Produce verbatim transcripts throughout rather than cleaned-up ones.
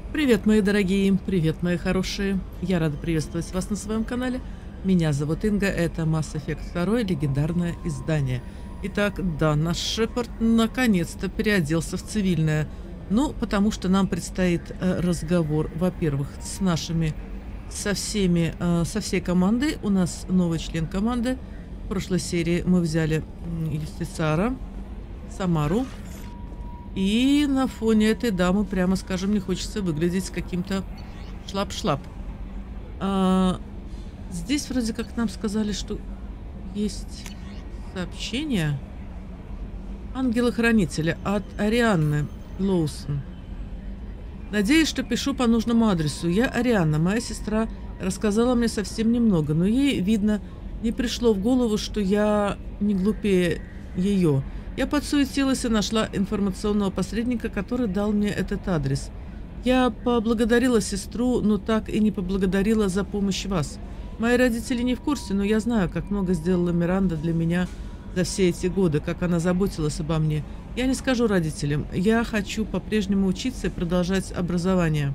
Привет, мои дорогие, привет, мои хорошие. Я рада приветствовать вас на своем канале. Меня зовут Инга, это Mass Effect два, легендарное издание. Итак, да, наш Шепард наконец-то переоделся в цивильное. Ну, потому что нам предстоит э, разговор, во-первых, с нашими, со всеми, э, со всей командой. У нас новый член команды. В прошлой серии мы взяли э, Юстициара, Самару. И на фоне этой дамы, прямо скажем, не хочется выглядеть каким-то шлап-шлап. А, здесь вроде как нам сказали, что есть сообщение ангела-хранителя от Арианны Лоусон. Надеюсь, что пишу по нужному адресу. Я Арианна, моя сестра рассказала мне совсем немного, но ей, видно, не пришло в голову, что я не глупее ее. Я подсуетилась и нашла информационного посредника, который дал мне этот адрес. Я поблагодарила сестру, но так и не поблагодарила за помощь вас. Мои родители не в курсе, но я знаю, как много сделала Миранда для меня за все эти годы, как она заботилась обо мне. Я не скажу родителям. Я хочу по-прежнему учиться и продолжать образование.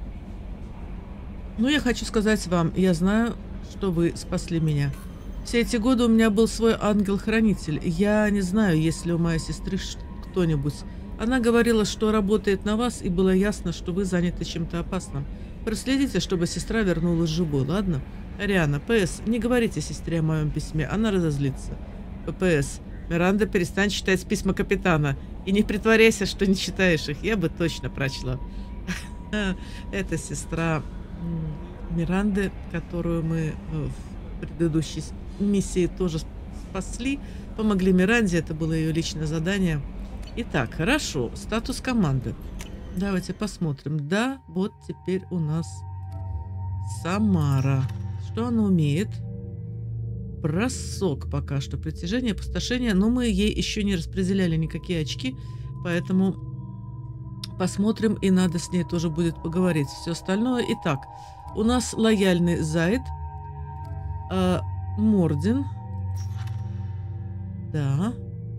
Но я хочу сказать вам, я знаю, что вы спасли меня. Все эти годы у меня был свой ангел-хранитель. Я не знаю, есть ли у моей сестры кто-нибудь. Она говорила, что работает на вас, и было ясно, что вы заняты чем-то опасным. Проследите, чтобы сестра вернулась живой, ладно? Ариана, ПС, не говорите сестре о моем письме, она разозлится. ППС, Миранда, перестань читать письма капитана. И не притворяйся, что не читаешь их, я бы точно прочла. Это сестра Миранды, которую мы в предыдущей миссии тоже спасли, помогли Миранде, это было ее личное задание. Итак, хорошо, статус команды. Давайте посмотрим. Да, вот теперь у нас Самара. Что она умеет? Бросок пока что, притяжение, опустошение, но мы ей еще не распределяли никакие очки, поэтому посмотрим, и надо с ней тоже будет поговорить. Все остальное. Итак, у нас лояльный Зайд, э, Мордин. Да.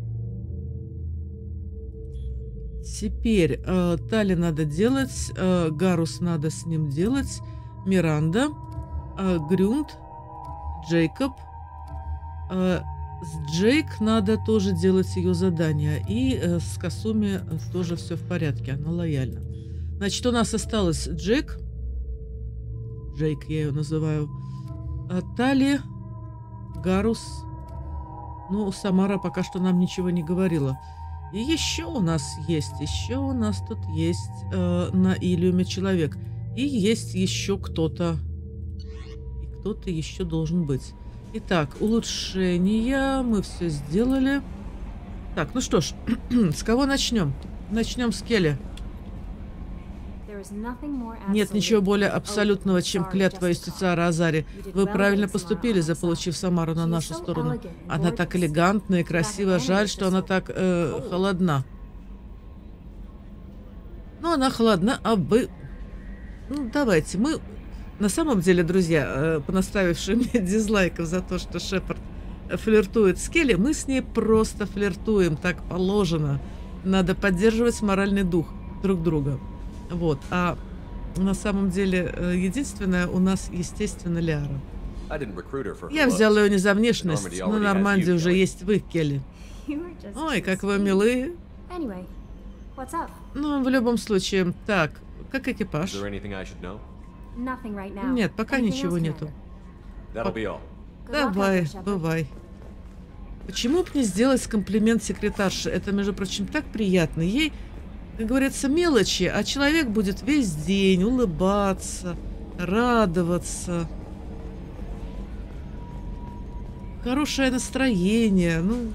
Теперь э, Тали надо делать, э, Гарус надо с ним делать, Миранда, э, Грюнд, Джейкоб. Э, с Джейк надо тоже делать ее задание. И э, с Касуми тоже все в порядке, она лояльна. Значит, у нас осталось Джейк. Джейк я ее называю. Э, Тали, Гарус. Ну, Самара пока что нам ничего не говорила. И еще у нас есть, еще у нас тут есть э, на Илиуме человек. И есть еще кто-то. И кто-то еще должен быть. Итак, улучшения. Мы все сделали. Так, ну что ж, с кого начнем? Начнем с Келли. Нет ничего более абсолютного, чем клятва Юстициара Азари. Вы правильно поступили, заполучив Самару на нашу сторону. Она так элегантна и красива. Жаль, что она так э, холодна. Ну, она холодна, а вы... Ну, давайте, мы... На самом деле, друзья, э, понаставившие мне дизлайков за то, что Шепард флиртует с Келли, мы с ней просто флиртуем, так положено. Надо поддерживать моральный дух друг друга. Вот, а на самом деле единственное у нас, естественно, Лиара. Я взял ее не за внешность, но на Нормандии уже есть вы, Келли. Ой, как вы милые. Ну, в любом случае, так, как экипаж? Нет, пока ничего нету. Давай, бывай. Почему бы не сделать комплимент секретарше? Это, между прочим, так приятно. Ей... Как говорится, мелочи, а человек будет весь день улыбаться, радоваться. Хорошее настроение, ну...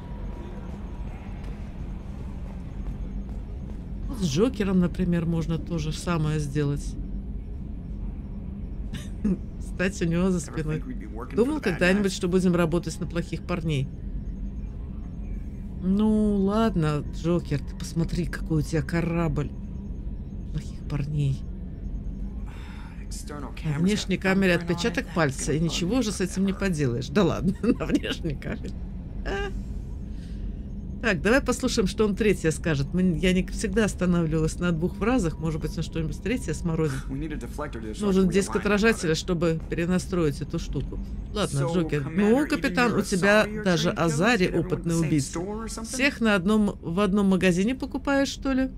С Джокером, например, можно то же самое сделать. Стать у него за спиной. Думал когда-нибудь, что будем работать на плохих парней. Ну, ладно, Джокер, ты посмотри, какой у тебя корабль. Плохих парней. На внешней камере отпечаток пальца, и ничего уже с этим не поделаешь. Да ладно, на внешней камере. А? Так, давай послушаем, что он третье скажет. Мы, я не всегда останавливалась на двух фразах. Может быть, он что-нибудь третье сморозит. Нужен диск отражателя, чтобы перенастроить эту штуку. Ладно, Джокер. Ну, капитан, у тебя даже Азари опытный убийца. Всех на одном, в одном магазине покупаешь, что ли?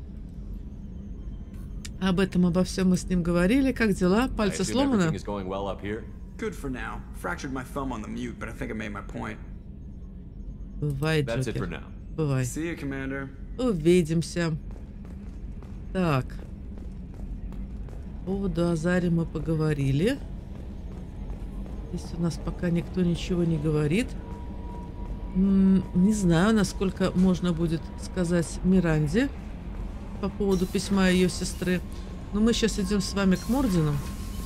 Об этом, обо всем мы с ним говорили. Как дела? Пальцы сломаны? Бывает, Джокер. Бывай. Увидимся. Так. По поводу Азари мы поговорили. Здесь у нас пока никто ничего не говорит. М-м, не знаю, насколько можно будет сказать Миранде по поводу письма ее сестры. Но мы сейчас идем с вами к Мордину.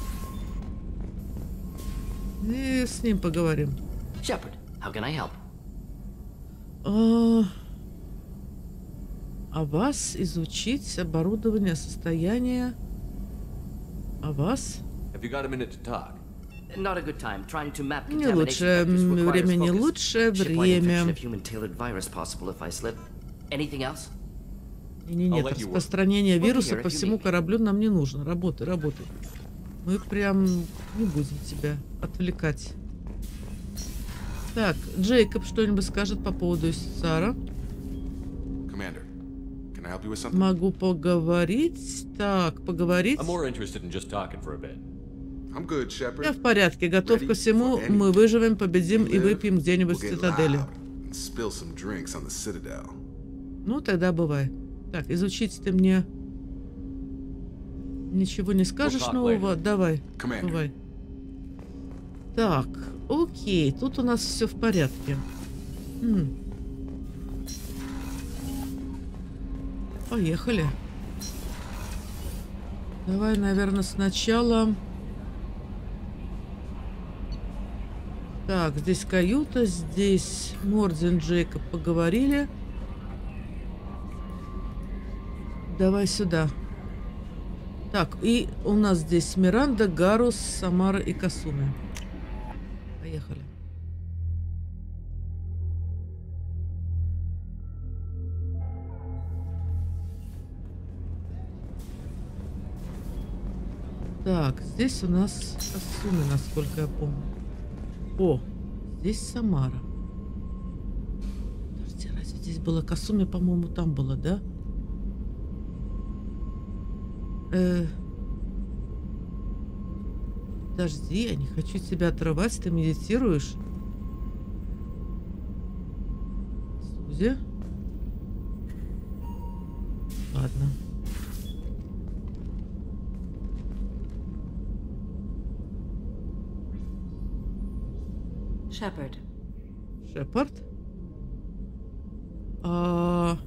И с ним поговорим. Shepard, how can I help? А, а вас изучить оборудование, состояние. А вас? Не лучшее время, не лучшее время. Не, нет, распространение вируса по всему кораблю нам не нужно. Работай, работай. Мы прям не будем тебя отвлекать. Так, Джейкоб что-нибудь скажет по поводу Сара. Могу поговорить. Так, поговорить. Я в порядке, готов ко всему. Мы выживем, победим и выпьем где-нибудь в цитадели. Ну, тогда бывай. Так, изучить ты мне ничего не скажешь нового? Давай, бывай. Так, окей, тут у нас все в порядке. М. Поехали. Давай, наверное, сначала... Так, здесь каюта, здесь Мордин, Джейкоб поговорили. Давай сюда. Так, и у нас здесь Миранда, Гарус, Самара и Касуми. Поехали. Так, здесь у нас Касуми, насколько я помню. О, здесь Самара. Подожди, разве здесь было Касуми, по-моему, там было, да? Э... Подожди, я не хочу тебя отрывать, ты медитируешь. Сузи. Ладно. Шепард. Шепард? А...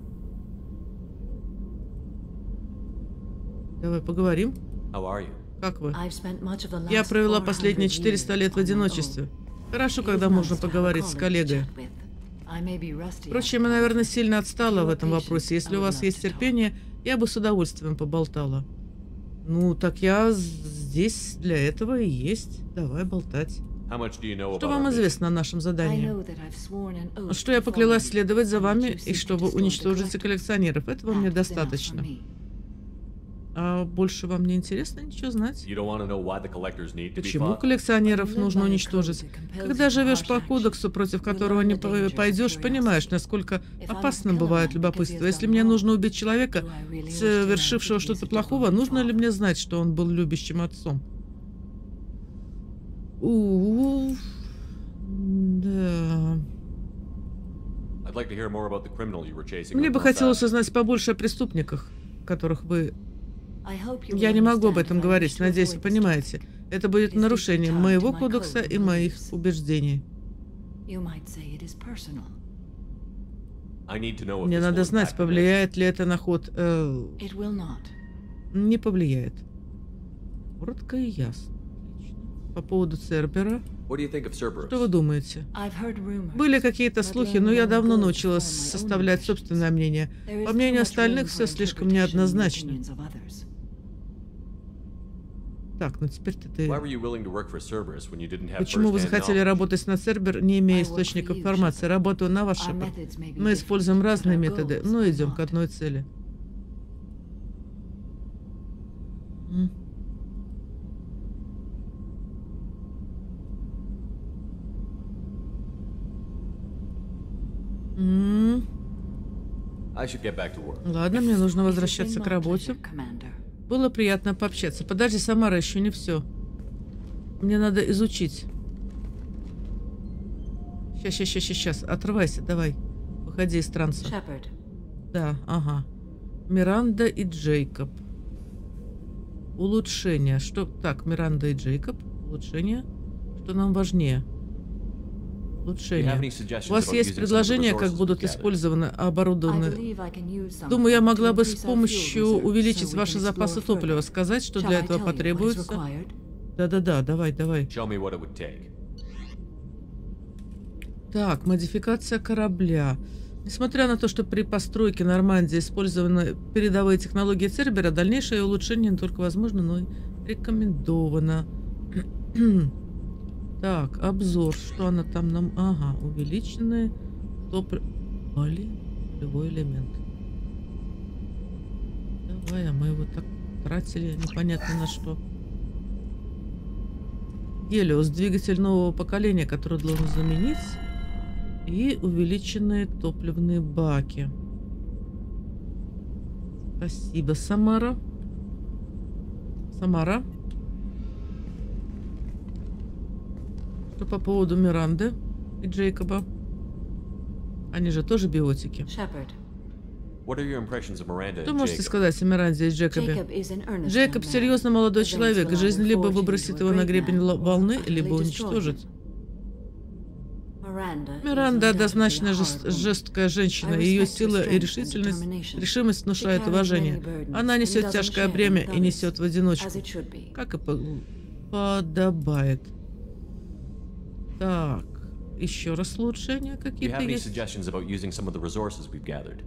Давай поговорим. Как вы? Я провела последние четыреста лет в одиночестве. Хорошо, когда можно поговорить с коллегой. Впрочем, я, наверное, сильно отстала в этом вопросе. Если у вас есть терпение, я бы с удовольствием поболтала. Ну, так я здесь для этого и есть. Давай болтать. Что вам известно о нашем задании? Что я поклялась следовать за вами, и чтобы уничтожить коллекционеров. Этого мне достаточно. А больше вам не интересно ничего знать? Почему коллекционеров нужно уничтожить? Когда живешь по кодексу, против которого не пойдешь, понимаешь, насколько опасным бывает любопытство. Если мне нужно убить человека, совершившего что-то плохого, нужно ли мне знать, что он был любящим отцом? У-у-у. Да. Мне бы хотелось узнать побольше о преступниках, которых вы... Я не могу об этом говорить, надеюсь, вы понимаете. Это будет нарушением моего кодекса и моих убеждений. Мне надо знать, повлияет ли это на ход... Э, не повлияет. Коротко и ясно. По поводу Цербера. Что вы думаете? Были какие-то слухи, но я давно научилась составлять собственное мнение. По мнению остальных, все слишком неоднозначно. Так, ну теперь-то ты... Why were you willing to work for Cerberus when you didn't have Почему вы first-hand захотели knowledge? работать на Цербер, не имея источника информации? Работаю на ваш Шепард. Мы используем разные методы, но идем к одной цели. М. М. I should get back to work. Ладно, мне нужно возвращаться к работе. Было приятно пообщаться. Подожди, Самара, еще не все. Мне надо изучить. Сейчас, сейчас, сейчас, сейчас. Отрывайся, давай. Выходи из транса. Шепард. Да, ага. Миранда и Джейкоб. Улучшение. Что? Так, Миранда и Джейкоб. Улучшение. Что нам важнее? Улучшение. У вас есть предложение, как будут использованы, оборудованы? Думаю, я могла бы с помощью увеличить ваши запасы топлива. Сказать, что для этого потребуется. Да-да-да, давай, давай. Show me what it would take. Так, модификация корабля. Несмотря на то, что при постройке Нормандии использованы передовые технологии Цербера, дальнейшее улучшение не только возможно, но и рекомендовано. Так, обзор. Что она там нам... Ага, увеличенные топливо... Блин, любой элемент. Давай, а мы его так тратили непонятно на что. Гелиос, двигатель нового поколения, который должен заменить. И увеличенные топливные баки. Спасибо, Самара. Самара. Что по поводу Миранды и Джейкоба? Они же тоже биотики. Шепард. What are your impressions of Miranda Что and можете Jacob? сказать о Миранде и Джейкобе? Джейкоб серьезно молодой человек, и жизнь либо выбросит его на гребень волны, либо уничтожит. Миранда однозначно жест, жесткая женщина, и ее сила и решительность, решимость внушают уважение. Она несет тяжкое бремя и несет в одиночку, как и по подобает. Так, еще раз улучшения Do you какие-то have any есть? suggestions about using some of the resources we've gathered?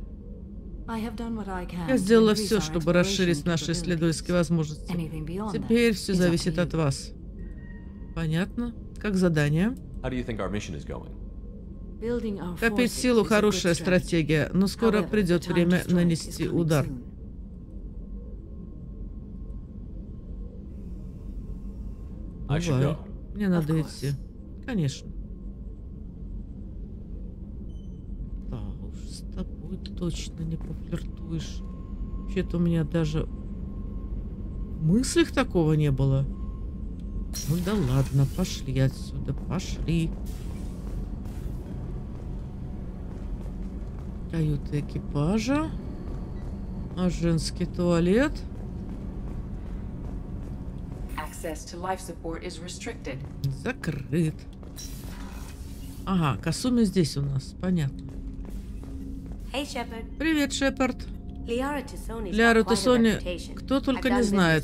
Я сделала все, чтобы расширить наши исследовательские возможности. Теперь все зависит от вас. Понятно. Как задание? How do you think our mission is going? Копить силу — хорошая стратегия, но скоро придет время нанести удар. I should Бывает. go. Мне надо идти. Конечно. Да уж, с тобой точно не пофлиртуешь. Вообще-то у меня даже в мыслях такого не было. Ну да ладно, пошли отсюда, пошли. Каюта экипажа. А женский туалет. Закрыт. Ага, Касуми здесь у нас, понятно. Привет, Шепард. Лиару Тесони кто только не знает.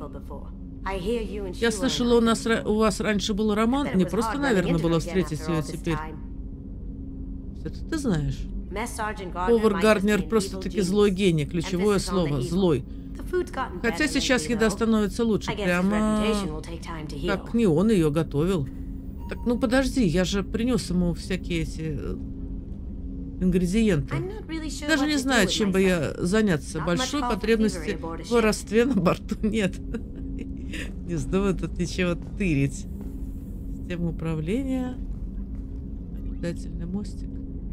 Я слышала, у нас ра- у вас раньше был роман. Не просто, наверное, было встретить ее теперь. Это ты знаешь. Повар Гарднер просто-таки злой гений. Ключевое слово — злой. Хотя сейчас еда становится лучше. Прямо как не он ее готовил. Так, ну подожди, я же принес ему всякие эти э, ингредиенты. Даже не знаю, чем бы я заняться. Большой потребности в воровстве на борту нет. Не вздумай тут ничего тырить. Система управления. Наблюдательный мостик.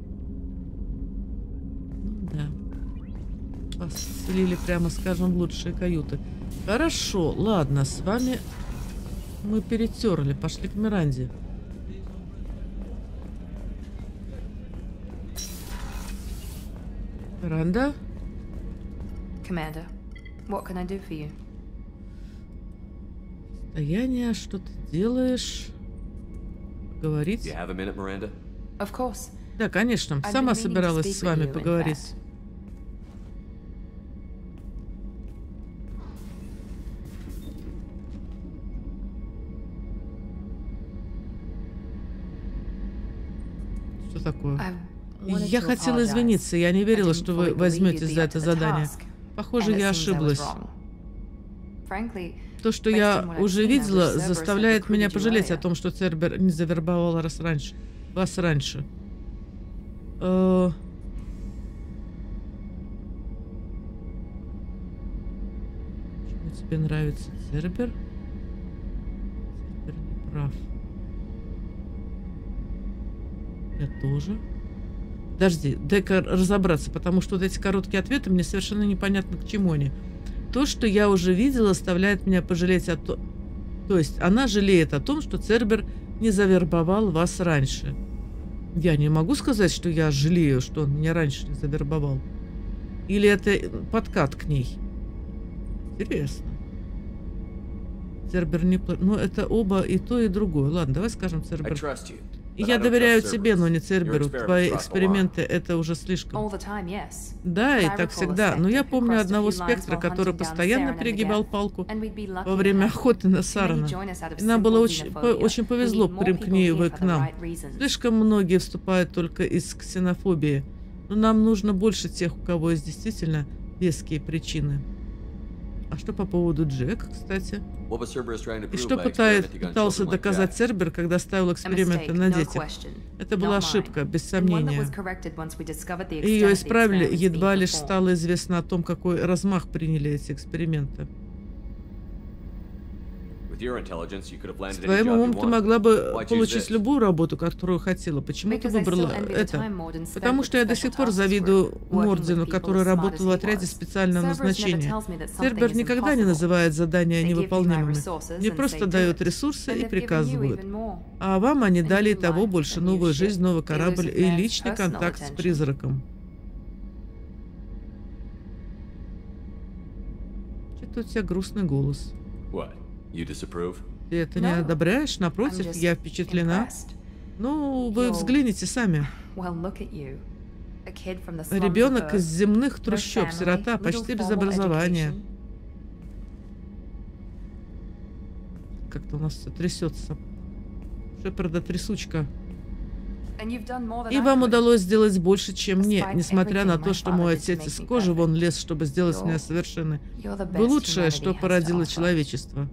Ну да. Поселили, прямо скажем, в лучшие каюты. Хорошо, ладно, с вами мы перетерли. Пошли к Миранде. Миранда? Commander, what can I do for you? Состояние, что ты делаешь? Говорить? Do you have a minute, Miranda? Of course. Да, конечно. I've Сама been meaning to собиралась speak с вами with you, in поговорить. fact. Что такое? I wanted Я to хотела apologize. извиниться. Я не I верила, didn't что вы fully believe возьметесь you'd за be up это to the задание. task, Похоже, and it я seems I was ошиблась. wrong. Frankly, То, что я уже видела, заставляет меня пожалеть о том, что Цербер не завербовал вас раньше. Вас раньше. Э... Почему тебе нравится Цербер? Цербер не прав. Я тоже. Подожди, дай-ка разобраться, потому что вот эти короткие ответы мне совершенно непонятно, к чему они. То, что я уже видела, заставляет меня пожалеть о том... То есть она жалеет о том, что Цербер не завербовал вас раньше. Я не могу сказать, что я жалею, что он меня раньше не завербовал. Или это подкат к ней? Интересно. Цербер не... Ну, это оба и то, и другое. Ладно, давай скажем Цербер. Я доверяю тебе, но не Церберу. Твои эксперименты — это уже слишком. Да, и так всегда. Но я помню одного спектра, который постоянно перегибал палку во время охоты на Сарана. И нам было очень, по, очень повезло, примкни его к нам. Слишком многие вступают только из ксенофобии. Но нам нужно больше тех, у кого есть действительно веские причины. А что по поводу Джек, кстати? И что пытает, пытался доказать Цербер, когда ставил эксперименты на детях? Это была ошибка, без сомнения. Ее исправили, едва лишь стало известно о том, какой размах приняли эти эксперименты. С твоим умом ты могла бы получить любую работу, которую хотела. Почему ты выбрала это? Потому что я до сих пор завидую Мордену, который работал в отряде специального назначения. Цербер никогда не называет задания невыполнимыми. Мне просто дают ресурсы и приказывают. А вам они дали и того больше: новую жизнь, новый корабль и личный контакт с призраком. Что-то у тебя грустный голос. Ты это не одобряешь? Напротив, я впечатлена. Ну, вы взгляните сами. Ребенок из земных трущоб, сирота, почти без образования. Как-то у нас все трясется. Шепарда трясучка. И вам удалось сделать больше, чем мне, несмотря на то, что мой отец из кожи вон лез, чтобы сделать меня совершенной. Вы лучшее, что породило человечество.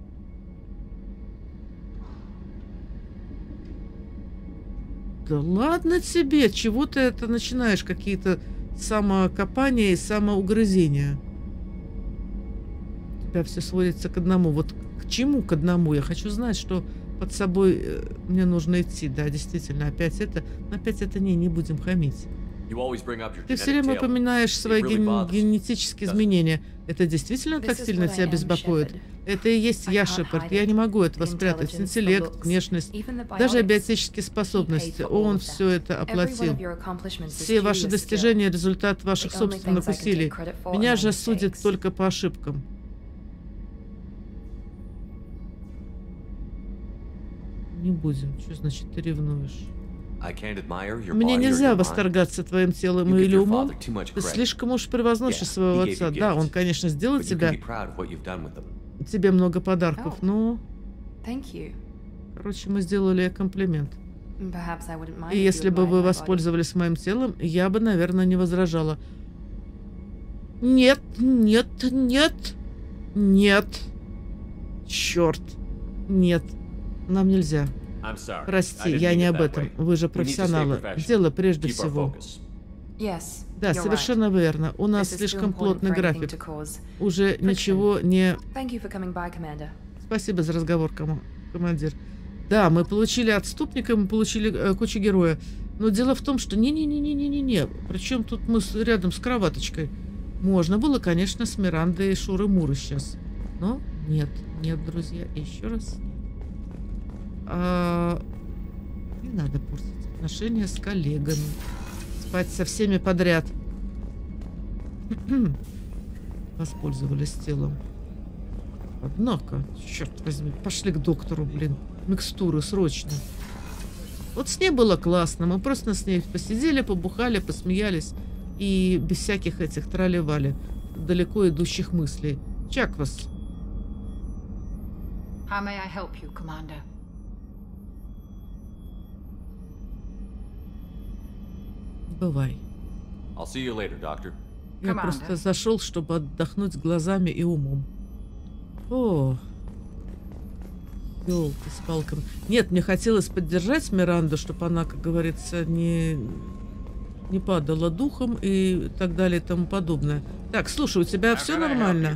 Да ладно тебе, чего ты это начинаешь, какие-то самокопания и самоугрызения? У тебя все сводится к одному. Вот к чему к одному? Я хочу знать, что под собой мне нужно идти. Да, действительно, опять это, опять это не, не будем хамить. Ты все время упоминаешь свои ген генетические изменения. Это действительно так сильно тебя беспокоит? Это и есть я, Шепард. Я не могу этого спрятать. Интеллект, внешность, даже биотические способности. Он все это оплатил. Все ваши достижения — результат ваших собственных усилий. Меня же судят только по ошибкам. Не будем. Что значит ты ревнуешь? Мне нельзя восторгаться твоим телом или умом. Ты слишком уж превозносишь своего отца. Да, он, конечно, сделал тебя. Тебе много подарков, но... Короче, мы сделали комплимент. И если бы вы воспользовались моим телом, я бы, наверное, не возражала. Нет, нет, нет, нет. Черт, нет. Нам нельзя. Прости, я не об этом. Вы же профессионалы. Дело прежде всего. Да, совершенно верно. У нас слишком плотный график. Уже ничего не... Спасибо за разговор, ком... командир. Да, мы получили отступника, мы получили э, кучу героя. Но дело в том, что не-не-не-не-не-не. Причем тут мы с... рядом с кроваточкой. Можно было, конечно, с Мирандой и Шуры-Муры сейчас. Но нет, нет, друзья. Еще раз нет. А... Не надо портить отношения с коллегами. Спать со всеми подряд. Воспользовались телом. Однако, черт возьми, пошли к доктору, блин. Микстуры срочно. Вот с ней было классно. Мы просто с ней посидели, побухали, посмеялись. И без всяких этих тролливали. Далеко идущих мыслей. Чаквас. How may I help you, Commander? Бывай. I'll see you later, doctor. Я просто зашел, чтобы отдохнуть глазами и умом. О, ёлки с палками. Нет, мне хотелось поддержать Миранду, чтобы она, как говорится, не, не падала духом и так далее и тому подобное. Так, слушай, у тебя все нормально?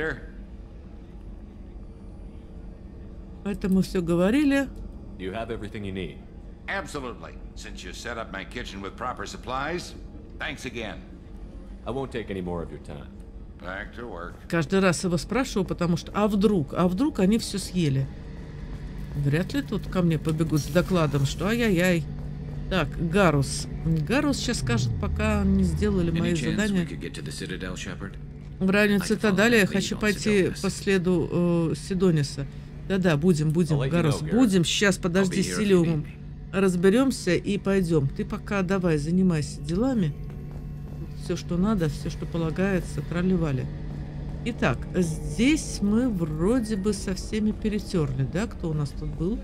Это мы все говорили. Do you have everything you need? Absolutely. Since you set up my kitchen with proper supplies, thanks again. I won't take any more of your time. Back to work. Каждый раз его спрашиваю, потому что а вдруг, а вдруг они все съели? Вряд ли тут ко мне побегут с докладом, что ай-яй-яй. Так, Гарус. Гарус сейчас скажет, пока не сделали мои задания. В районе цитадели я хочу пойти по следу э, Сидониса. Да-да, будем, будем, Гарус, будем. Сейчас, подожди, с Силиумом разберемся и пойдем. Ты пока давай, занимайся делами. Все, что надо, все, что полагается, тролливали. Итак, здесь мы вроде бы со всеми перетерли, да? Кто у нас тут был?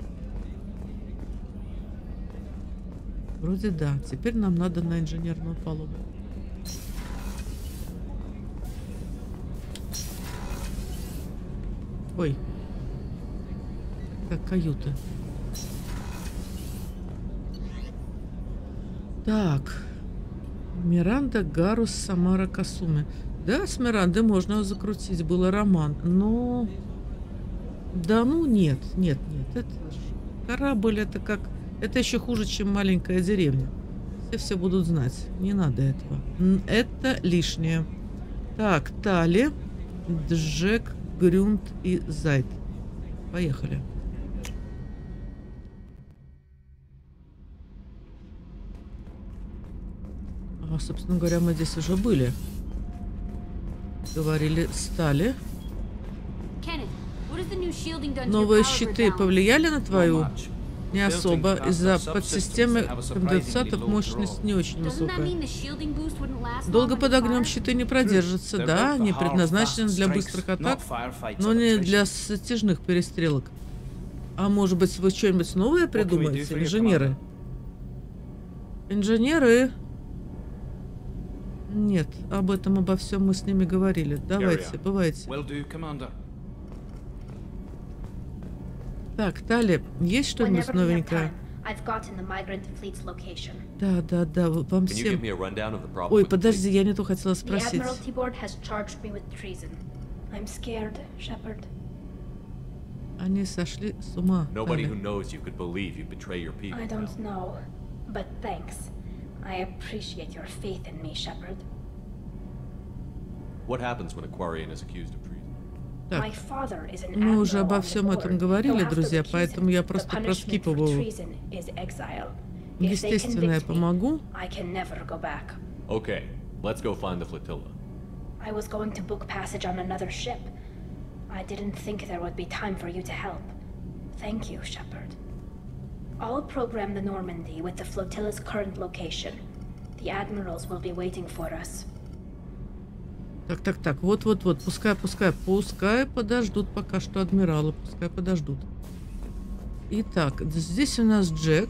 Вроде да. Теперь нам надо на инженерную палубу. Ой. Как каюта. Так. Миранда, Гарус, Самара, Касуме. Да, с Мирандой можно закрутить. Был роман. Но... Да ну нет, нет, нет. Это ж... Корабль это как... Это еще хуже, чем маленькая деревня. Все все будут знать. Не надо этого. Это лишнее. Так, Тали, Джек, Грюнд и Зайд. Поехали. А, собственно говоря, мы здесь уже были. Говорили, стали. Новые щиты повлияли на твою? Не особо. Из-за подсистемы конденсатов мощность не очень высокая. Долго под огнем щиты не продержатся. Да, они предназначены для быстрых атак, но не для затяжных перестрелок. А может быть, вы что-нибудь новое придумаете, инженеры? Инженеры... Нет, об этом, обо всем мы с ними говорили. Давайте, бывайте. Так, Тали, есть что-нибудь новенькое? Да, да, да, вам всем... Ой, подожди, я не то хотела спросить. Они сошли с ума. I appreciate your faith in me, Shepard. What happens when a Quarian is accused of treason? Так, мы уже обо всем этом говорили, друзья, поэтому я просто проскипываю. Естественно, я помогу. Okay, let's go find the flotilla. I was going to book passage on another ship. I didn't think there would be time for you to help. Thank you, Shepard. I'll program the Normandy with the flotilla's current location. The admirals will be waiting for us. Так, так, так, вот-вот-вот, пускай, пускай, пускай подождут пока что адмиралы, пускай подождут. Итак, здесь у нас Джек.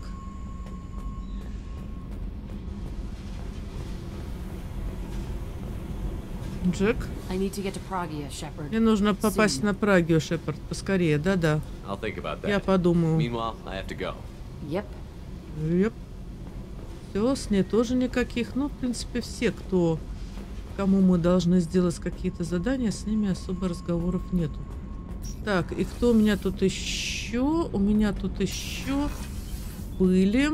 Джек. Мне нужно попасть на Прагию, Шепард, поскорее, да-да. Я подумаю. Yep. Yep. Все, с ней тоже никаких. Ну, в принципе, все, кто, кому мы должны сделать какие-то задания, с ними особо разговоров нету. Так, и кто у меня тут еще? У меня тут еще были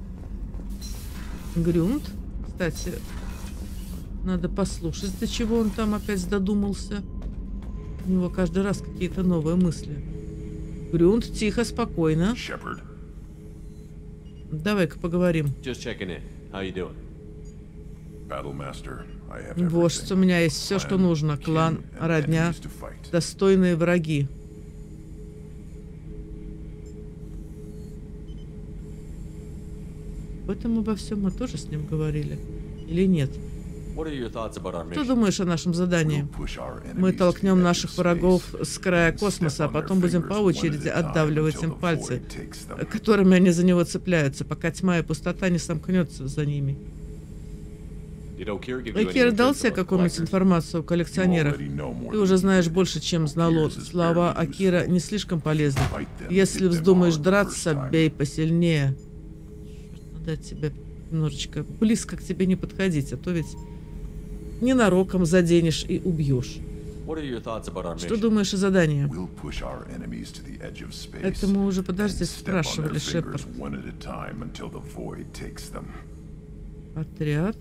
Грюнд. Кстати, надо послушать, до чего он там опять додумался. У него каждый раз какие-то новые мысли. Грюнд, тихо, спокойно. Shepard. Давай-ка поговорим. Вождь, у меня есть все, что нужно. Клан, родня, достойные враги. Об этом обо всем мы тоже с ним говорили. Или нет? Что думаешь о нашем задании? Мы толкнем наших врагов с края космоса, а потом будем по очереди отдавливать им пальцы, которыми они за него цепляются, пока тьма и пустота не сомкнется за ними. Акира дал тебе какую-нибудь информацию о коллекционерах? Ты уже знаешь больше, чем знало. Слова Акира не слишком полезны. Если вздумаешь драться, бей посильнее. Надо тебе немножечко близко к тебе не подходить, а то ведь ненароком заденешь и убьешь. Что думаешь о задании? Это мы уже, подожди, спрашивали, Шепард. Отряд.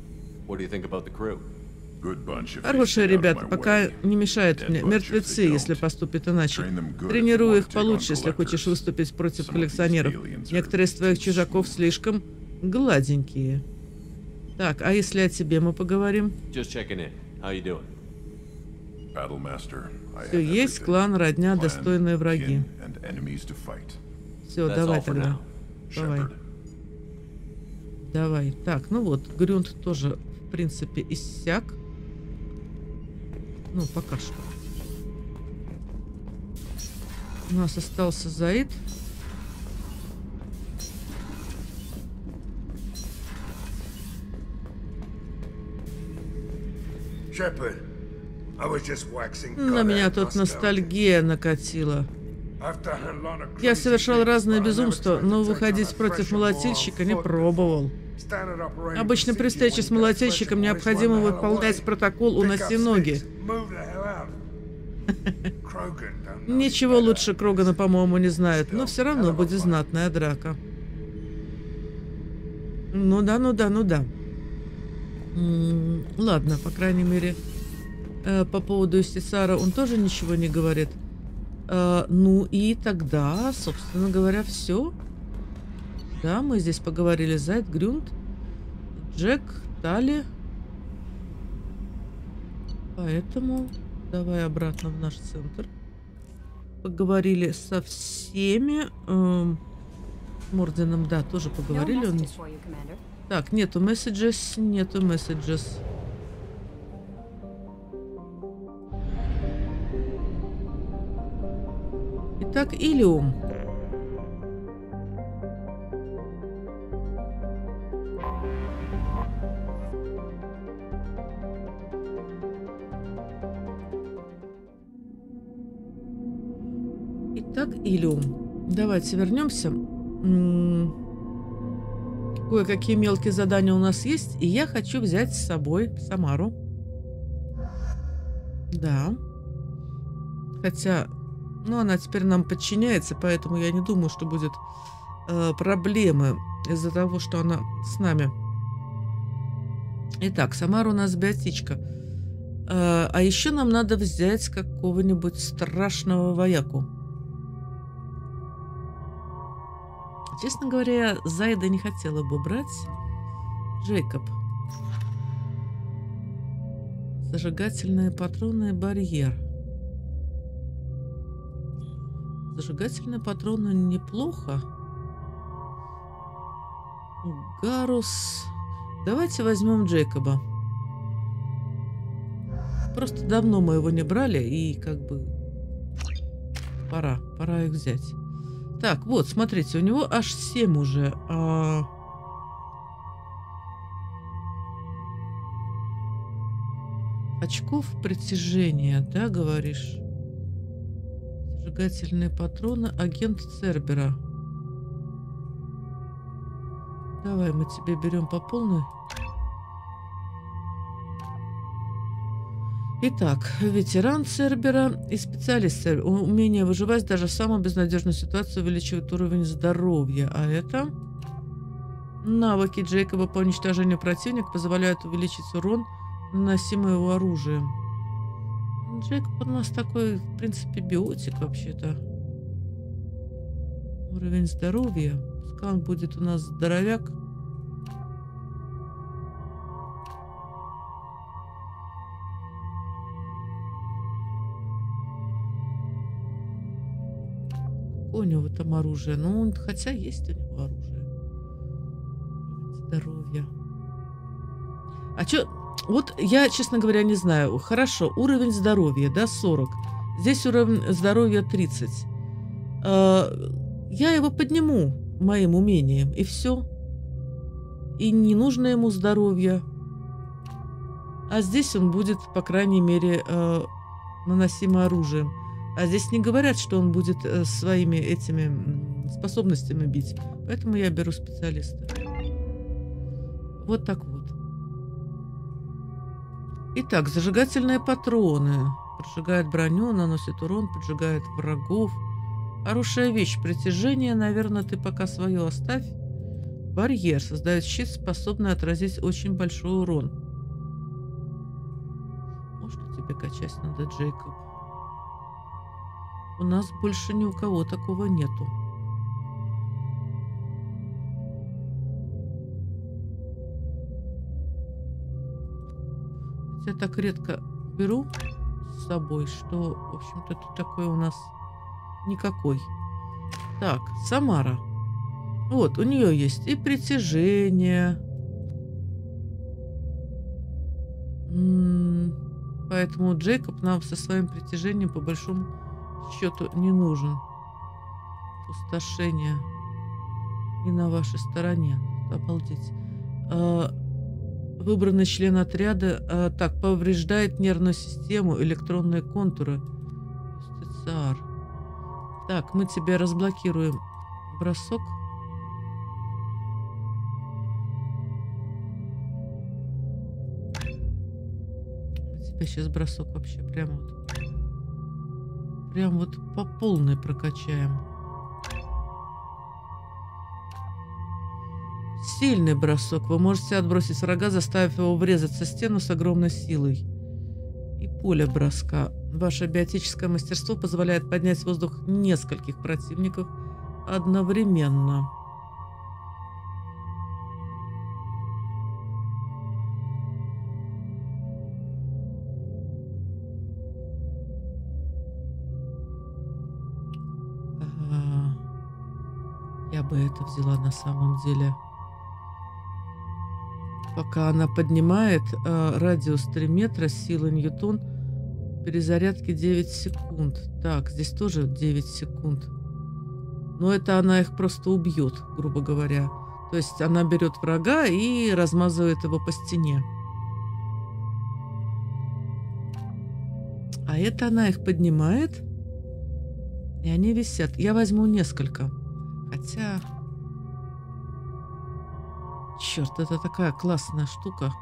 Хорошие ребята, пока не мешают мне. Мертвецы, если поступят иначе. Тренируй их получше, если хочешь выступить против коллекционеров. Некоторые из твоих чужаков слишком гладенькие. Так, а если о тебе мы поговорим? Все есть, клан, родня, достойные враги. Все, давай тогда. Давай. Давай. Так, ну вот, Грюнд тоже, в принципе, иссяк. Ну, пока что. У нас остался Заид. На меня тут ностальгия накатила. Я совершал разные безумства, но выходить против молотильщика не пробовал. Обычно при встрече с молотильщиком необходимо выполнять протокол «Уноси ноги». Ничего лучше Крогана, по-моему, не знает, но все равно будет знатная драка. Ну да, ну да, ну да. М-м, ладно, по крайней мере, э, по поводу Истисара он тоже ничего не говорит. Э, ну и тогда, собственно говоря, все. Да, мы здесь поговорили. Зайд, Грюнд, Джек, Тали. Поэтому давай обратно в наш центр. Поговорили со всеми. Эм, Морденом, да, тоже поговорили. Он... Так, нету месседжес, нету месседжес. Итак, Илиум. Итак, Илиум. Давайте вернемся. Кое-какие мелкие задания у нас есть, и я хочу взять с собой Самару. Да. Хотя, ну, она теперь нам подчиняется, поэтому я не думаю, что будет э, проблемы из-за того, что она с нами. Итак, Самара у нас биотичка. Э, а еще нам надо взять какого-нибудь страшного вояку. Честно говоря, Зайда не хотела бы брать. Джейкоб. Зажигательные патроны и барьер. Зажигательные патроны неплохо. Гарус. Давайте возьмем Джейкоба. Просто давно мы его не брали, и как бы пора, пора их взять. Так, вот, смотрите, у него аж семь уже. А... Очков притяжения, да, говоришь? Зажигательные патроны. Агент Цербера. Давай мы тебе берем по полной. Итак, ветеран Цербера и специалист Цербера. Умение выживать даже в самой безнадежной ситуации увеличивает уровень здоровья. А это... Навыки Джейкоба по уничтожению противника позволяют увеличить урон, наносимый его оружием. Джейкоб у нас такой, в принципе, биотик вообще-то. Уровень здоровья. Пускай он будет у нас здоровяк. У него там оружие. Ну, он, хотя есть у него оружие. Здоровье. А чё? Вот я, честно говоря, не знаю. Хорошо, уровень здоровья, да, сорок. Здесь уровень здоровья тридцать. А, я его подниму моим умением, и все. И не нужно ему здоровье. А здесь он будет, по крайней мере, э, наносимо оружием. А здесь не говорят, что он будет э, своими этими способностями бить. Поэтому я беру специалиста. Вот так вот. Итак, зажигательные патроны. Поджигает броню, наносит урон, поджигает врагов. Хорошая вещь. Притяжение, наверное, ты пока свое оставь. Барьер. Создает щит, способный отразить очень большой урон. Может, тебе качать надо, Джейкоб? У нас больше ни у кого такого нету. Я так редко беру с собой, что, в общем-то, тут такой у нас никакой. Так, Самара. Вот, у нее есть и притяжение. М-м, поэтому Джейкоб нам со своим притяжением по большому счету не нужен. Пустошение не на вашей стороне. Обалдеть. А, выбранный член отряда а, так повреждает нервную систему, электронные контуры. Юстициар. Так, мы тебе разблокируем бросок. Мы тебе сейчас бросок вообще прямо вот прям вот по полной прокачаем. Сильный бросок. Вы можете отбросить врага, заставив его врезаться в стену с огромной силой. И поле броска. Ваше биотическое мастерство позволяет поднять в воздух нескольких противников одновременно. Ага. Я бы это взяла на самом деле. Пока она поднимает э, радиус три метра, сила ньютон, перезарядки девять секунд. Так, здесь тоже девять секунд. Но это она их просто убьет, грубо говоря. То есть она берет врага и размазывает его по стене. А это она их поднимает, и они висят. Я возьму несколько. Хотя... Черт, это такая классная штука.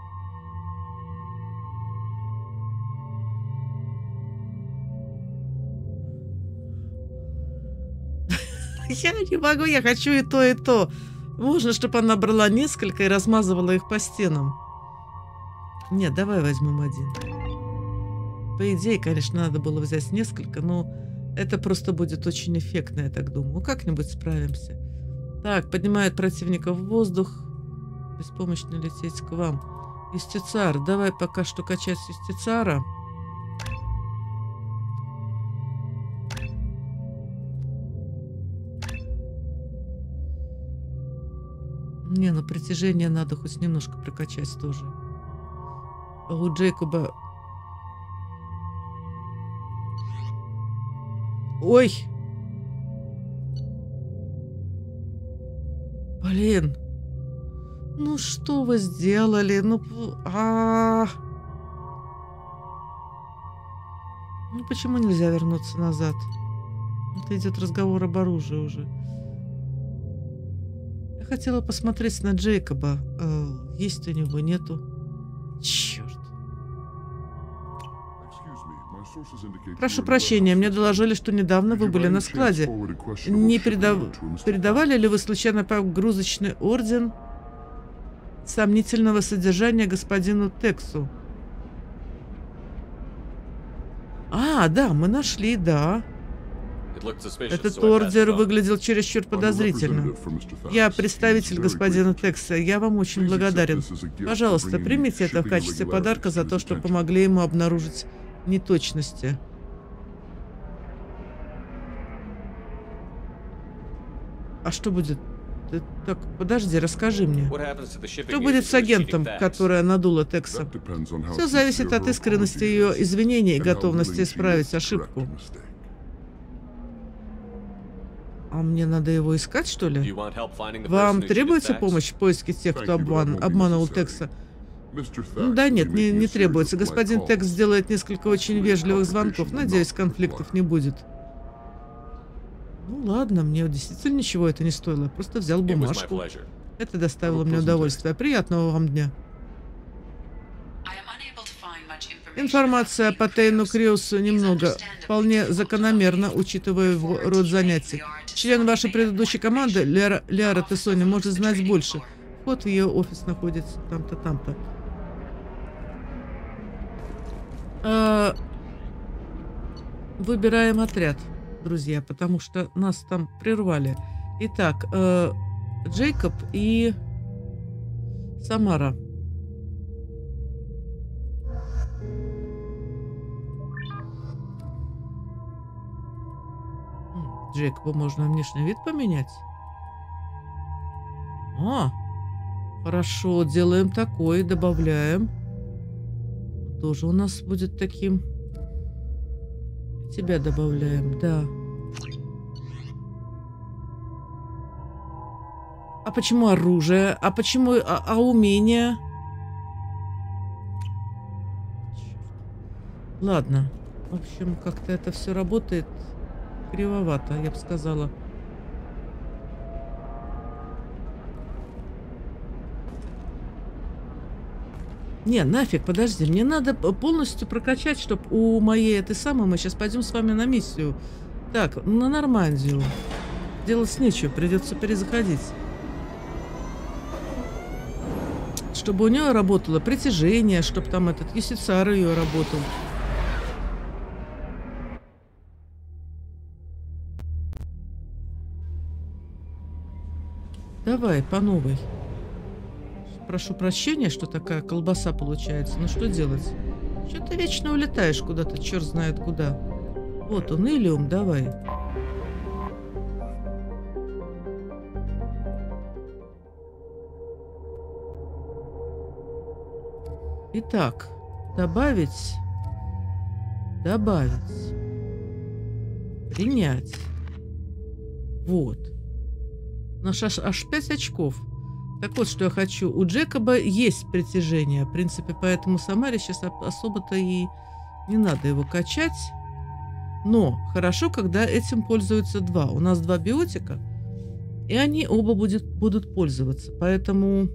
Я не могу, я хочу и то, и то. Можно, чтобы она брала несколько и размазывала их по стенам. Нет, давай возьмем один. По идее, конечно, надо было взять несколько, но это просто будет очень эффектно, я так думаю. Ну, как-нибудь справимся. Так, поднимает противника в воздух. Беспомощно лететь к вам. Юстициар. Давай пока что качать Юстициара. Не, на притяжение надо хоть немножко прокачать тоже. А у Джейкоба... Ой! Блин! Ну что вы сделали? Ну, а, -а, -а. Ну почему нельзя вернуться назад? Это идет разговор об оружии уже. Я хотела посмотреть на Джейкоба. Э, есть у него, нету. Черт. Прошу прощения, мне доложили, что недавно вы были на складе. Не передав... передавали ли вы случайно погрузочный орден сомнительного содержания господину Тексу? А, да, мы нашли, да. Этот ордер выглядел чересчур подозрительно. Я представитель господина Текса. Я вам очень благодарен. Пожалуйста, примите это в качестве подарка за то, что помогли ему обнаружить неточности. А что будет? Ты, так, подожди, расскажи мне. Что будет с агентом, которая надула Текса? Все зависит от искренности ее извинений и готовности исправить ошибку. А мне надо его искать, что ли? Вам требуется помощь в поиске тех, кто обман... обманывал Текса? Да нет, не, не требуется. Господин Текс сделает несколько очень вежливых звонков. Надеюсь, конфликтов не будет. Ну ладно, мне действительно ничего это не стоило. Я просто взял бумажку. Это доставило мне удовольствие. Приятного вам дня. Информация по Тейну Криосу немного. Вполне закономерно, учитывая его род занятий. Член вашей предыдущей команды, Лиара, Лиара Тессони, может знать больше. Вот ее офис находится там-то, там-то. А, выбираем отряд, друзья, потому что нас там прервали. Итак, э, Джейкоб и Самара. Джейкобу можно внешний вид поменять. А, хорошо, делаем такой, добавляем. Тоже у нас будет таким. Тебя добавляем, да. А почему оружие? А почему... А, а умения? Ладно. В общем, как-то это все работает кривовато, я бы сказала. Не, нафиг, подожди. Мне надо полностью прокачать, чтобы у моей этой самой... Мы сейчас пойдем с вами на миссию. Так, на Нормандию. Делать нечего, придется перезаходить. Чтобы у нее работало притяжение, чтобы там этот Юстициар ее работал. Давай, по новой. Прошу прощения, что такая колбаса получается. Но что делать? Что ты вечно улетаешь куда-то, черт знает куда. Вот он, Илиум, давай. Итак, добавить. Добавить. Принять. Вот. Наш аж, аж пять очков. Так вот, что я хочу. У Джейкоба есть притяжение. В принципе, поэтому Самаре сейчас особо-то и не надо его качать. Но хорошо, когда этим пользуются два. У нас два биотика, и они оба будет, будут пользоваться. Поэтому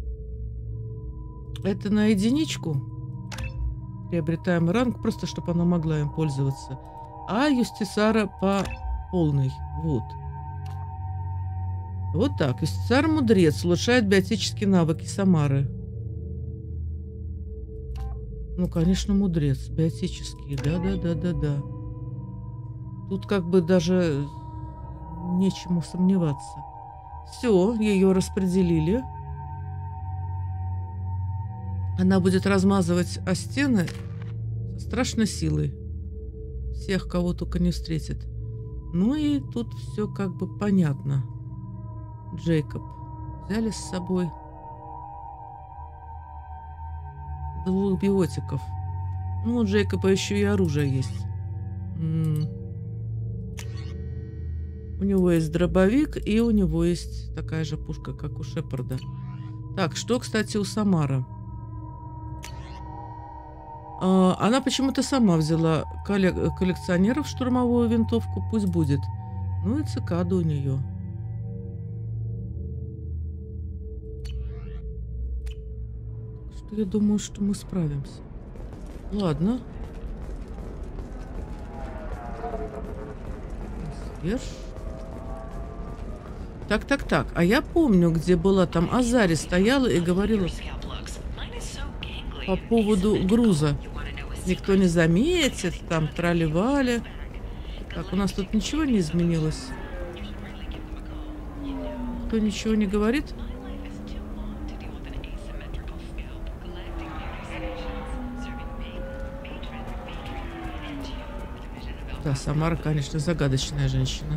это на единичку. Приобретаем ранг, просто чтобы она могла им пользоваться. А Юстициара по полной. Вот. Вот так. Юстициар мудрец. Улучшает биотические навыки Самары. Ну, конечно, мудрец. Биотические. Да-да-да-да-да. Тут как бы даже нечему сомневаться. Все, ее распределили. Она будет размазывать о стены со страшной силой. Всех, кого только не встретит. Ну и тут все как бы понятно. Джейкоб. Взяли с собой двух биотиков. Ну, у Джейкоба еще и оружие есть. М-м. У него есть дробовик, и у него есть такая же пушка, как у Шепарда. Так, что, кстати, у Самары? А, она почему-то сама взяла коллек- коллекционеров штурмовую винтовку. Пусть будет. Ну и цикаду у нее. Я думаю, что мы справимся. Ладно. Сверш. Так, так, так. А я помню, где была там Азари стояла и говорила по поводу груза. Никто не заметит, там трали-вали. Так, у нас тут ничего не изменилось. Кто ничего не говорит? Да, Самара, конечно, загадочная женщина.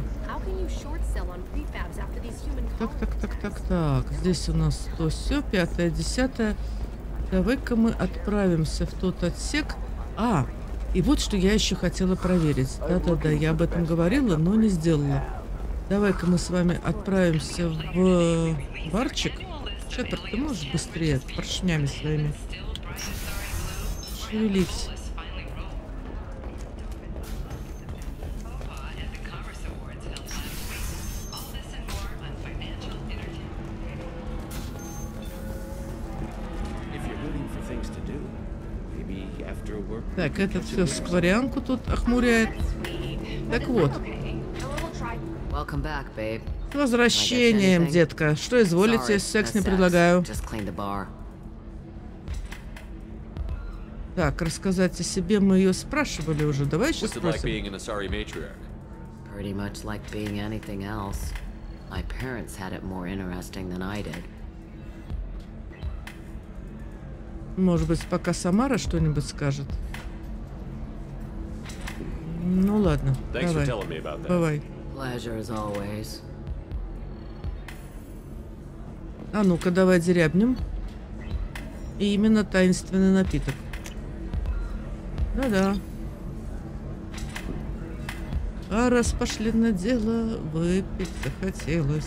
Так, так, так, так, так. Здесь у нас то все, пятое, десятое. Давай-ка мы отправимся в тот отсек. А, и вот что я еще хотела проверить. Да-да-да, я об этом говорила, но не сделала. Давай-ка мы с вами отправимся в барчик. Шепард, ты можешь быстрее поршнями своими шевелить? Так, этот все скворянку тут охмуряет. Так вот. С возвращением, детка. Что изволите? Секс не предлагаю. Так, рассказать о себе мы ее спрашивали уже. Давай сейчас спросим. Pretty much like being anything else. My parents had it more interesting than I did. Может быть, пока Самара что-нибудь скажет. Ну ладно, давай. Бывай. А ну-ка, давай дерябнем. И именно таинственный напиток. Да-да. А раз пошли на дело, выпить захотелось.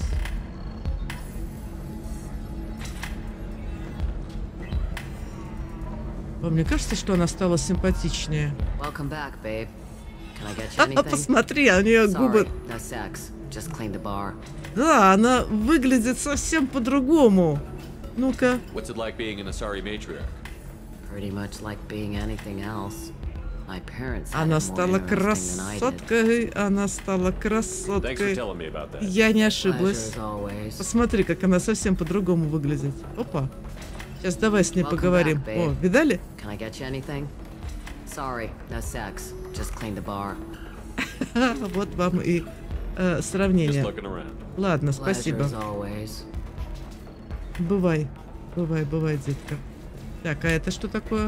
Вам мне кажется, что она стала симпатичнее. Back, а, посмотри, у нее губы... No, да, она выглядит совсем по-другому. Ну-ка. Она стала красоткой, она стала красоткой. Я не ошиблась. Посмотри, как она совсем по-другому выглядит. Опа. Сейчас давай с ней Welcome поговорим. Back, О, видали? Sorry, no sex. Just clean the bar. Вот вам и э, сравнение. Ладно, спасибо. Бывай, бывай, бывай, детка. Так, а это что такое?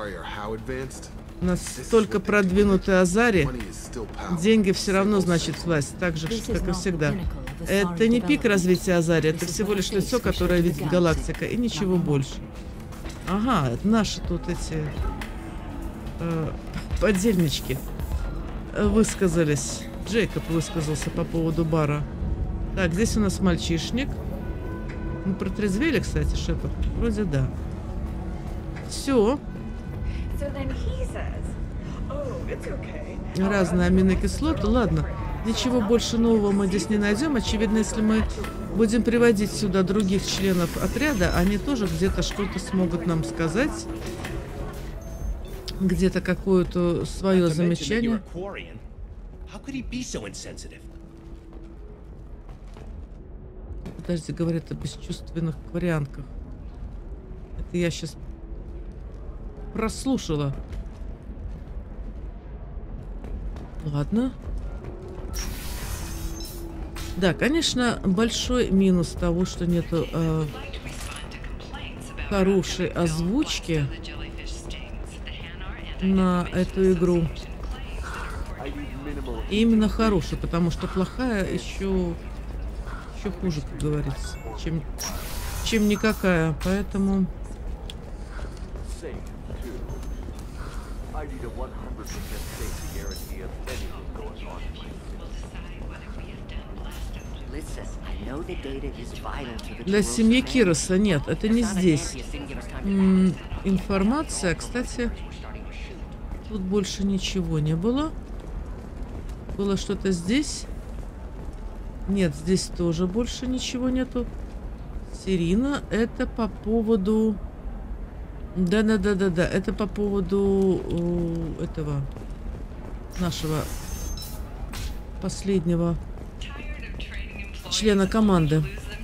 Настолько продвинутый Азари. Деньги все равно значит власть, так же, как и всегда. Это не пик развития Азари, это всего лишь лицо, которое видит галактика, и ничего больше. Ага, это наши тут эти э, подельнички высказались. Джейкоб высказался по поводу бара. Так, здесь у нас мальчишник. Мы протрезвели, кстати, Шепард? Вроде да. Все. Разные аминокислоты. Ладно. Ничего больше нового мы здесь не найдем. Очевидно, если мы будем приводить сюда других членов отряда, они тоже где-то что-то смогут нам сказать. Где-то какое-то свое замечание. Подожди, говорят о бесчувственных кварианках. Это я сейчас прослушала. Ладно. Да, конечно, большой минус того, что нету э, хорошей озвучки на эту игру. И именно хорошая, потому что плохая еще, еще хуже, как говорится, чем, чем никакая. Поэтому... Для семьи Кироса нет, это не здесь. М-м, информация, кстати, тут больше ничего не было. Было что-то здесь? Нет, здесь тоже больше ничего нету. Сирина, это по поводу... Да-да-да-да-да, это по поводу э, этого нашего последнего члена команды.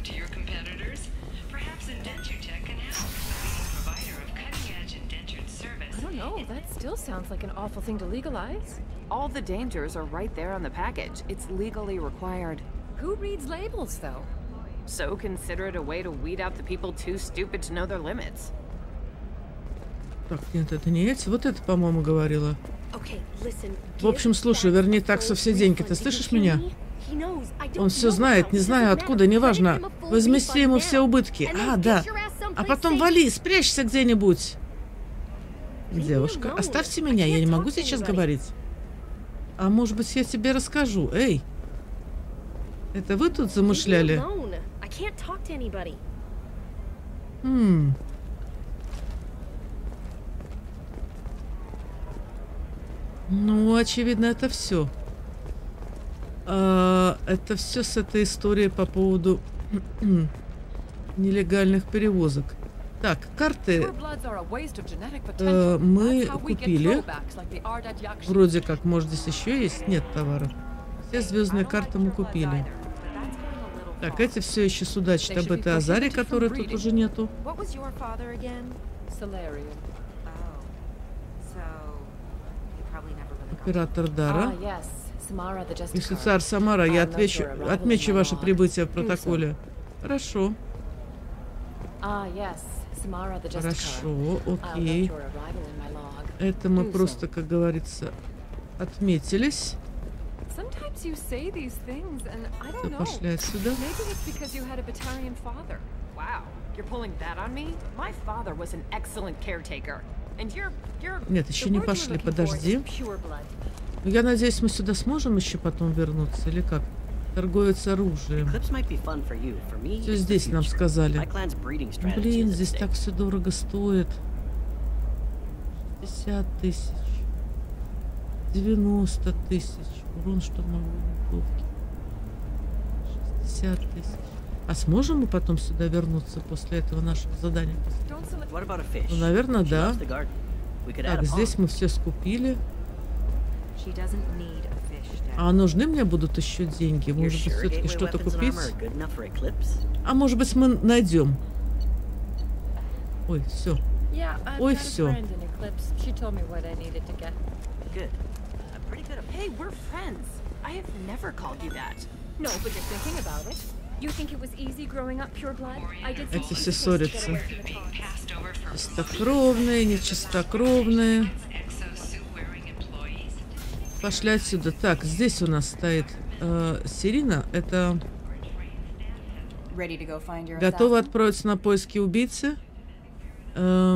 Sounds like an awful thing to legalize. All the dangers are right there on the package. It's legally required. Who reads labels, though? So consider it a way to weed out the people too stupid to know their limits. Так, нет, это не эти. Вот это, по-моему, говорила. В общем, слушай, верни таксу все деньги. Ты слышишь меня? Он все знает, не знаю откуда, неважно. Возмести ему все убытки. А, да. А потом вали, спрячься где-нибудь. Девушка, оставьте меня, я не могу сейчас говорить. А может быть, я тебе расскажу. Эй, это вы тут замышляли? Хм. Ну, очевидно, это все. А, это все с этой историей по поводу нелегальных перевозок. Так, карты э, мы купили. Вроде как, может, здесь еще есть? Нет товаров. Все звездные карты мы купили. Так, эти все еще судачат об этой Азаре, которой тут уже нету. Оператор Дара. Если царь Самара, я отвечу, отмечу ваше прибытие в протоколе. Хорошо. Хорошо, окей. Это мы просто, как говорится, отметились. Ты пошли отсюда. Нет, еще не пошли, подожди. Я надеюсь, мы сюда сможем еще потом вернуться, или как? Торговец оружием. Все здесь нам сказали. Блин, здесь так все дорого стоит. шестьдесят тысяч. девяносто тысяч. Урон штурмовой винтовки. шестьдесят тысяч. А сможем мы потом сюда вернуться после этого нашего задания? Ну, наверное, да. Так, здесь мы все скупили. А нужны мне будут еще деньги? Может быть, все-таки что-то купить? А может быть, мы найдем. Ой, все. Ой, все. Эти все ссорятся. Чистокровные, нечистокровные. Пошли отсюда. Так, здесь у нас стоит э, Сирина. Это готова отправиться на поиски убийцы. Э,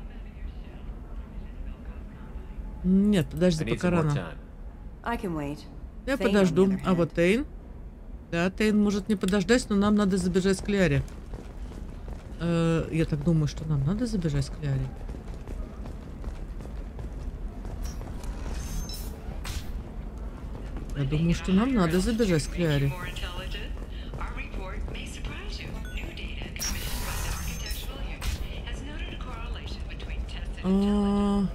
нет, подожди, пока рано. Я подожду. А вот Тейн. Да, Тейн может не подождать, но нам надо забежать к Клиаре. Э, я так думаю, что нам надо забежать к Клиаре. Я думаю, что нам надо забежать к Клиаре. А...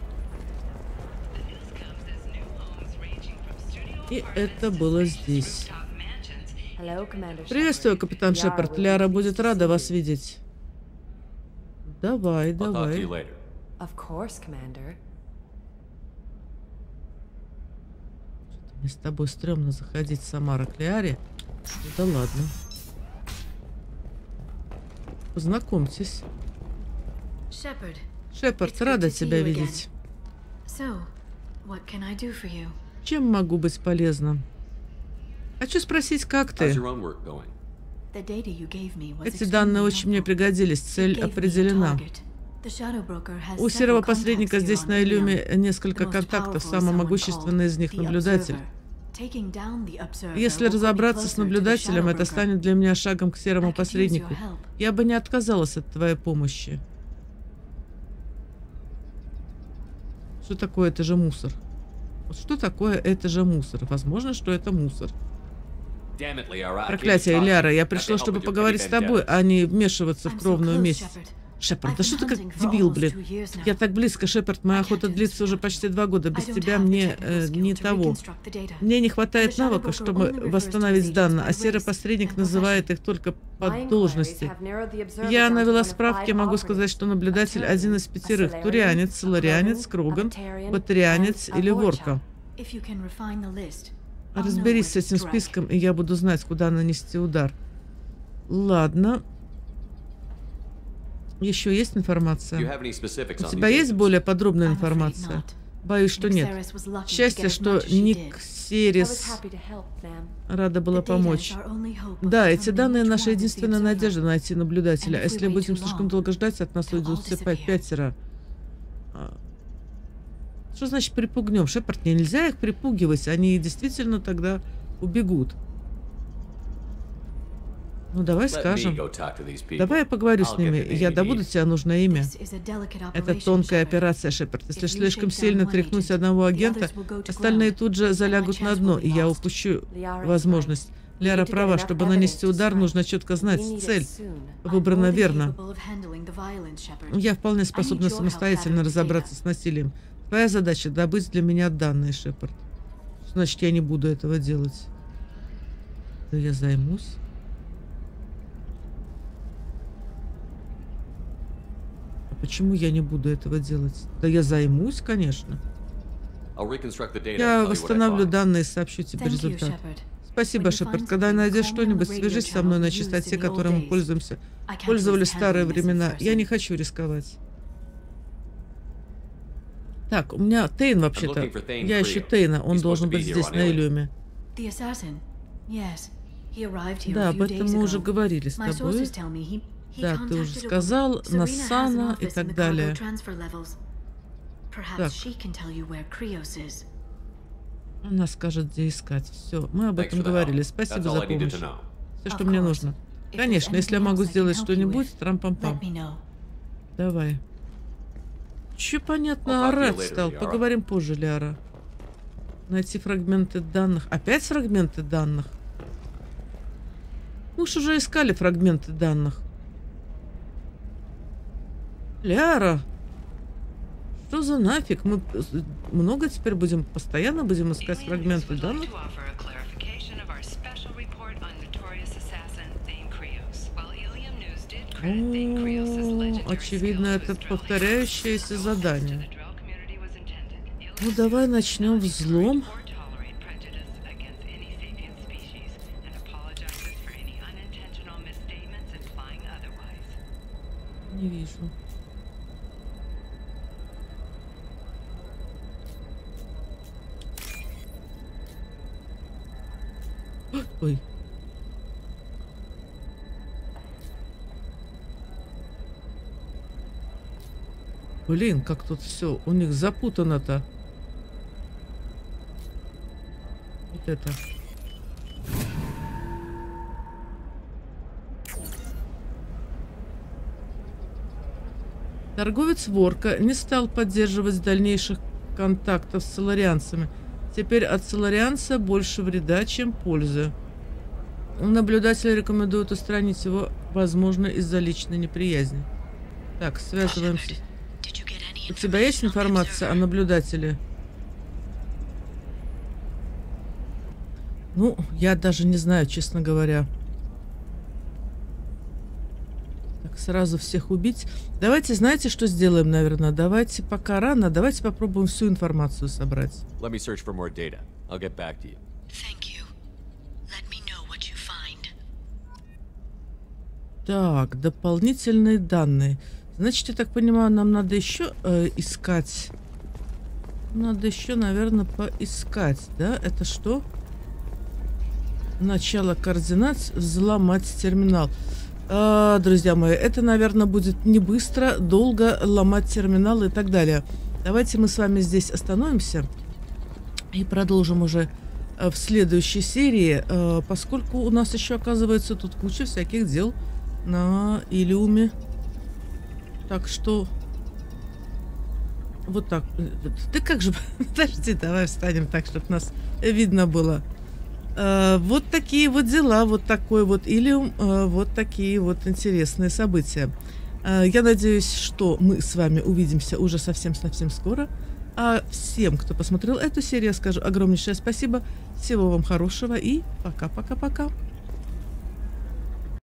И это было здесь. Приветствую, капитан Шепард. Ляра будет рада вас видеть. Давай, давай. Мне с тобой стрёмно заходить в Самара к Лиаре. Ну да ладно. Познакомьтесь. Шепард, рада тебя видеть. Чем могу быть полезным? Хочу спросить, как ты? Эти данные очень мне пригодились. Цель определена. У серого посредника здесь на Илюме несколько контактов, самый могущественный из них — наблюдатель. Если разобраться с наблюдателем, это станет для меня шагом к серому посреднику. Я бы не отказалась от твоей помощи. Что такое это же мусор? Вот что такое это же мусор? Возможно, что это мусор. Проклятие, Ляра, я пришла, чтобы поговорить с тобой, а не вмешиваться в кровную месть. Шепард, да что ты как дебил, блин? Я так близко, Шепард, моя охота длится уже почти два года. Без тебя мне э, не того. Мне не хватает навыков, чтобы восстановить данные, а серый посредник называет их только по должности. Я навела справки, могу сказать, что наблюдатель один из пятерых. Турианец, соларианец, Кроган, батарианец или ворка. Разберись с этим списком, и я буду знать, куда нанести удар. Ладно. Еще есть информация? У тебя есть более подробная информация? Боюсь, что нет. Счастье, что Ник Серис рада была помочь. Да, эти данные — наша единственная надежда найти наблюдателя. А если будем слишком долго ждать, от нас уйдут все пятеро. Что значит припугнем? Шепард, нельзя их припугивать. Они действительно тогда убегут. Ну, давай скажем. Давай я поговорю с ними, и я добуду тебе нужное имя. Это тонкая операция, Шепард. Если слишком сильно тряхнуть одного агента, остальные тут же залягут на дно, и я упущу возможность. Ляра права, чтобы нанести удар, нужно четко знать цель. Выбрана верно. Я вполне способна самостоятельно разобраться с насилием. Твоя задача — добыть для меня данные, Шепард. Значит, я не буду этого делать. Да я займусь. Почему я не буду этого делать? Да я займусь, конечно. Я восстановлю данные и сообщу тебе результат. Спасибо, Шепард. Когда найдешь что-нибудь, свяжись со мной на частоте, которой мы пользуемся. Пользовались в старые времена. Я не хочу рисковать. Так, у меня Тейн вообще-то. Я ищу Тейна. Он должен быть здесь, на Илиуме. Да, об этом мы уже говорили с тобой. Да, ты уже сказал, Насана и так далее. Так. Она скажет, где искать. Все, мы об этом говорили. Спасибо за помощь. Все, что мне нужно. Конечно, если я могу сделать что-нибудь, трам-пам-пам. Давай. Че понятно, орать стал. Поговорим позже, Ляра. Найти фрагменты данных. Опять фрагменты данных? Мы уж уже искали фрагменты данных. Ляра, что за нафиг? Мы много теперь будем, постоянно будем искать фрагменты данных? О, очевидно, это повторяющееся задание. Ну, давай начнем взлом. Не вижу. Ой. Блин, как тут все у них запутано-то. Вот это. Торговец Ворка не стал поддерживать дальнейших контактов с соларианцами. Теперь от соларианца больше вреда, чем пользы. Наблюдатели рекомендуют устранить его, возможно, из-за личной неприязни. Так, связываемся. У тебя есть информация о наблюдателе? Ну, я даже не знаю, честно говоря. Так, сразу всех убить. Давайте, знаете, что сделаем, наверное? Давайте, пока рано, давайте попробуем всю информацию собрать. Так, дополнительные данные. Значит, я так понимаю, нам надо еще э, искать. Надо еще, наверное, поискать, да? Это что? Начало координат, взломать терминал. Э, друзья мои, это, наверное, будет не быстро, долго ломать терминал и так далее. Давайте мы с вами здесь остановимся и продолжим уже в следующей серии, э, поскольку у нас еще, оказывается, тут куча всяких дел на Илиуме. Так что вот так. Ты как же... Подожди, давай встанем так, чтобы нас видно было. А, вот такие вот дела, вот такой вот Илиум, а, вот такие вот интересные события. А, я надеюсь, что мы с вами увидимся уже совсем-совсем скоро. А всем, кто посмотрел эту серию, я скажу огромнейшее спасибо. Всего вам хорошего и пока-пока-пока.